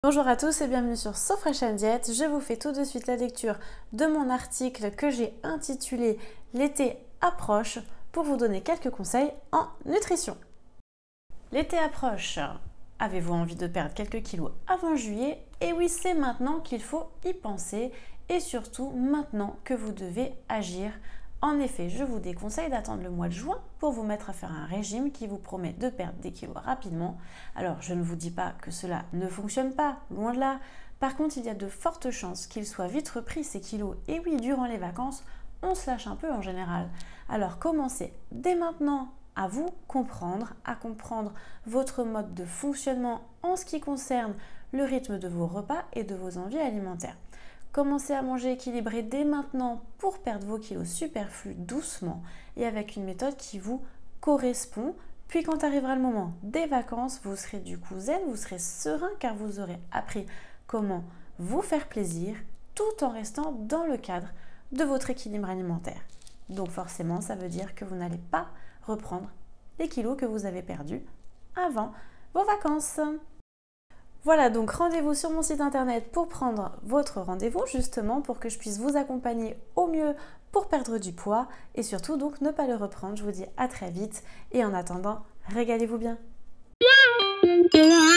Bonjour à tous et bienvenue sur So Fresh & Diet. Je vous fais tout de suite la lecture de mon article que j'ai intitulé L'été approche pour vous donner quelques conseils en nutrition. L'été approche. Avez-vous envie de perdre quelques kilos avant juillet? Et oui, c'est maintenant qu'il faut y penser et surtout maintenant que vous devez agir. En effet, je vous déconseille d'attendre le mois de juin pour vous mettre à faire un régime qui vous promet de perdre des kilos rapidement. Alors, je ne vous dis pas que cela ne fonctionne pas, loin de là. Par contre, il y a de fortes chances qu'ils soient vite repris ces kilos. Et oui, durant les vacances, on se lâche un peu en général. Alors, commencez dès maintenant à vous comprendre, à comprendre votre mode de fonctionnement en ce qui concerne le rythme de vos repas et de vos envies alimentaires. Commencez à manger équilibré dès maintenant pour perdre vos kilos superflus doucement et avec une méthode qui vous correspond. Puis quand arrivera le moment des vacances, vous serez du coup zen, vous serez serein car vous aurez appris comment vous faire plaisir tout en restant dans le cadre de votre équilibre alimentaire. Donc forcément, ça veut dire que vous n'allez pas reprendre les kilos que vous avez perdus avant vos vacances. Voilà, donc rendez-vous sur mon site internet pour prendre votre rendez-vous justement pour que je puisse vous accompagner au mieux pour perdre du poids et surtout donc ne pas le reprendre. Je vous dis à très vite et en attendant, régalez-vous bien.